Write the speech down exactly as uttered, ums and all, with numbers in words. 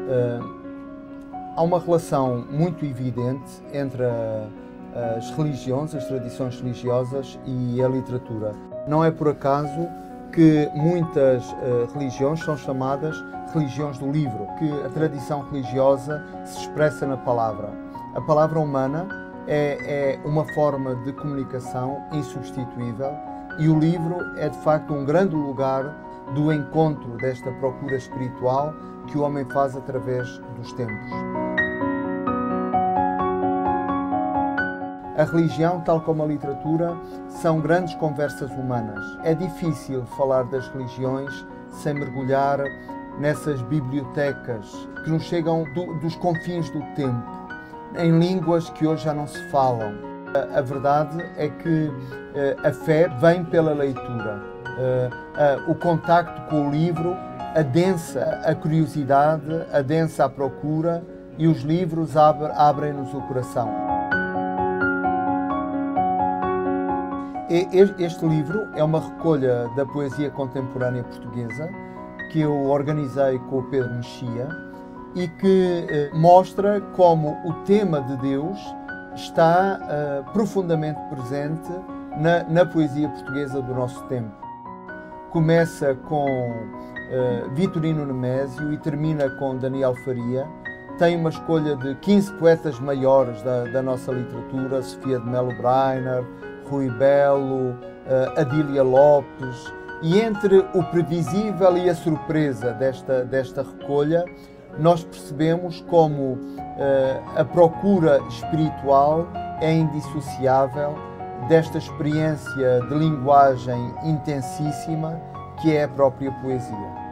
Há uma relação muito evidente entre as religiões, as tradições religiosas e a literatura. Não é por acaso que muitas religiões são chamadas religiões do livro, que a tradição religiosa se expressa na palavra. A palavra humana é, é uma forma de comunicação insubstituível e o livro é de facto um grande lugar do encontro desta procura espiritual que o homem faz através dos tempos. A religião, tal como a literatura, são grandes conversas humanas. É difícil falar das religiões sem mergulhar nessas bibliotecas que nos chegam do, dos confins do tempo, em línguas que hoje já não se falam. A, a verdade é que uh, a fé vem pela leitura. Uh, uh, o contacto com o livro adensa a curiosidade, adensa a procura e os livros abre, abrem-nos o coração. Este livro é uma recolha da poesia contemporânea portuguesa que eu organizei com o Pedro Mexia e que eh, mostra como o tema de Deus está eh, profundamente presente na, na poesia portuguesa do nosso tempo. Começa com eh, Vitorino Nemésio e termina com Daniel Faria. Tem uma escolha de quinze poetas maiores da, da nossa literatura, Sofia de Melo Brainer, Rui Belo, uh, Adília Lopes, e entre o previsível e a surpresa desta, desta recolha, nós percebemos como uh, a procura espiritual é indissociável desta experiência de linguagem intensíssima que é a própria poesia.